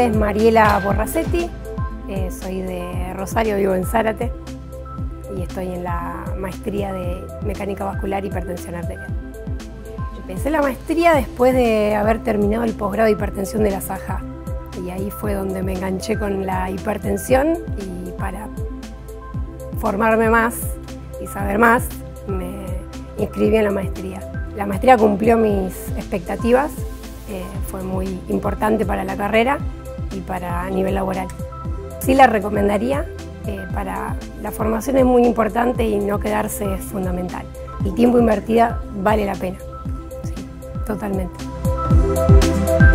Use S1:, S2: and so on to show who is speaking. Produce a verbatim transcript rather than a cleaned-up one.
S1: nombre es Mariela Borracetti, eh, soy de Rosario, vivo en Zárate y estoy en la maestría de Mecánica Vascular y Hipertensión Arterial. Empecé la maestría después de haber terminado el posgrado de hipertensión de la SAJA y ahí fue donde me enganché con la hipertensión y para formarme más y saber más me inscribí en la maestría. La maestría cumplió mis expectativas, eh, fue muy importante para la carrera y para nivel laboral. Sí la recomendaría, eh, para la formación es muy importante y no quedarse es fundamental. El tiempo invertido vale la pena, sí, totalmente.